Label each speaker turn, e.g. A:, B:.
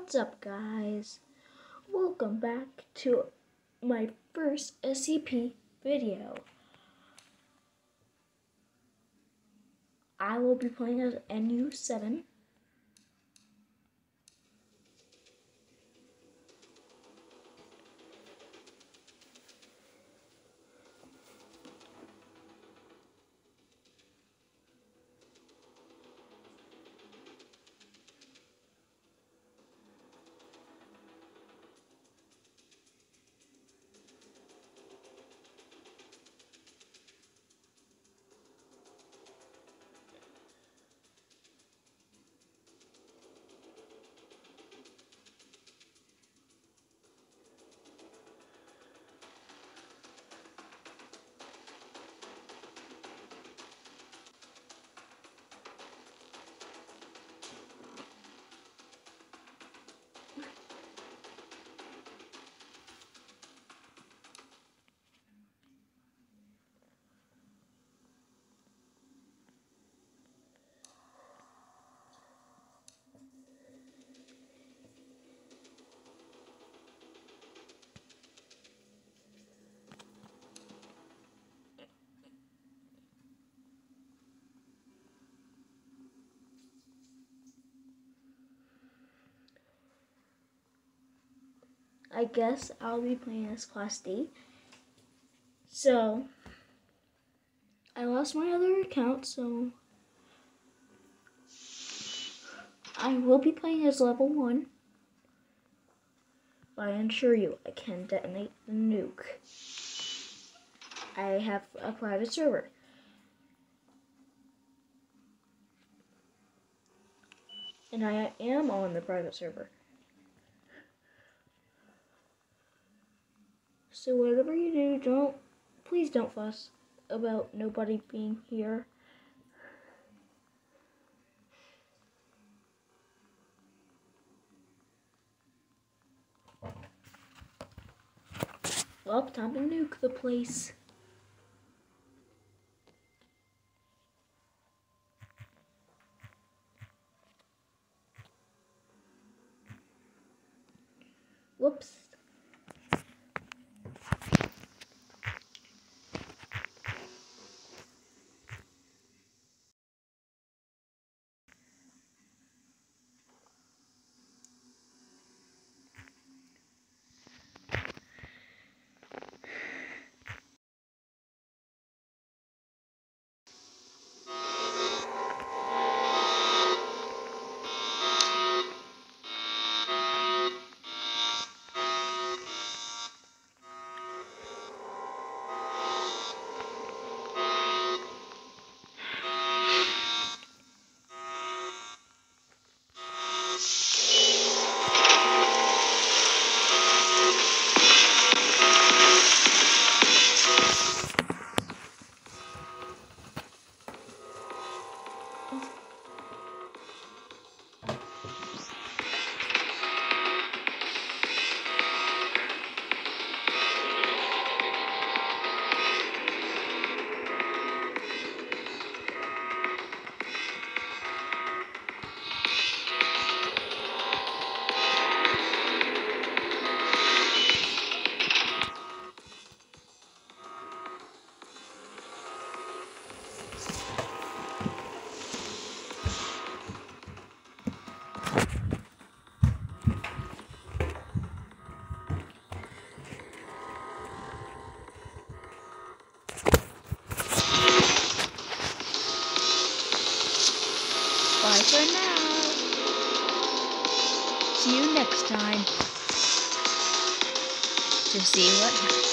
A: What's up, guys? Welcome back to my first SCP video. I will be playing as NU7. I guess I'll be playing as Class D. So, I lost my other account, so I will be playing as level 1. But I assure you, I can detonate the nuke. I have a private server. And I am on the private server. So whatever you do, please don't fuss about nobody being here. Well, time to nuke the place. Whoops. Bye for now. See you next time to see what happens.